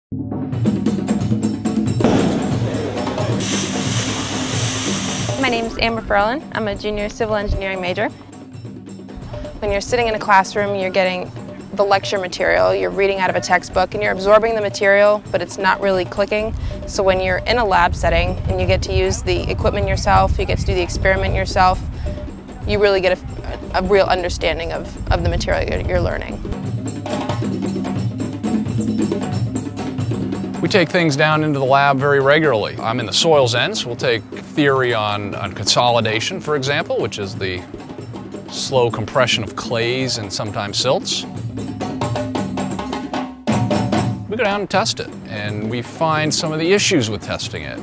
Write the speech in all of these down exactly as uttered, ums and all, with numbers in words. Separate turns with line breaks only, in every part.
My name is Amber Ferlin. I'm a junior civil engineering major. When you're sitting in a classroom, you're getting the lecture material, you're reading out of a textbook, and you're absorbing the material, but it's not really clicking. So when you're in a lab setting and you get to use the equipment yourself, you get to do the experiment yourself, you really get a, a real understanding of, of the material you're, you're learning.
We take things down into the lab very regularly. I'm in the soils end, so we'll take theory on, on consolidation, for example, which is the slow compression of clays and sometimes silts. We go down and test it, and we find some of the issues with testing it.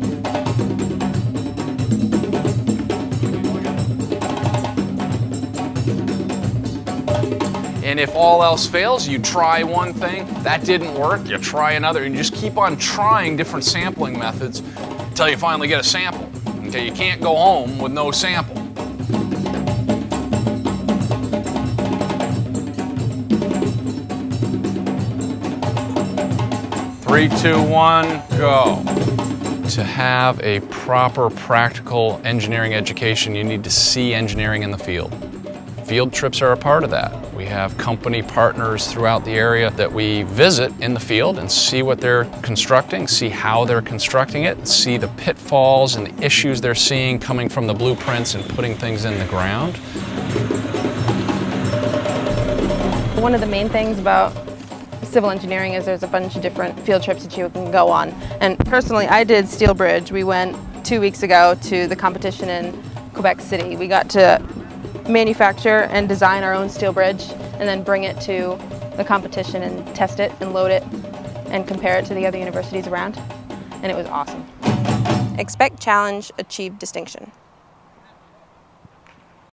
And if all else fails, you try one thing, that didn't work, you try another, and you just keep on trying different sampling methods until you finally get a sample. Okay, you can't go home with no sample. Three, two, one, go. To have a proper practical engineering education, you need to see engineering in the field. Field trips are a part of that. We have company partners throughout the area that we visit in the field and see what they're constructing, see how they're constructing it, see the pitfalls and the issues they're seeing coming from the blueprints and putting things in the ground.
One of the main things about civil engineering is there's a bunch of different field trips that you can go on. And personally, I did Steel Bridge. We went two weeks ago to the competition in Quebec City. We got to manufacture and design our own steel bridge and then bring it to the competition and test it and load it and compare it to the other universities around. And it was awesome. Expect challenge, achieve distinction.